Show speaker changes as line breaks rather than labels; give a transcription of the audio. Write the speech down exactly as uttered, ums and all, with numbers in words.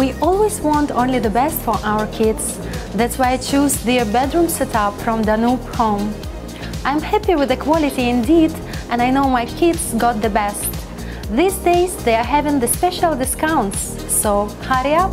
We always want only the best for our kids. That's why I choose their bedroom setup from DANUBE Home. I'm happy with the quality indeed, and I know my kids got the best. These days they are having the special discounts, so hurry up!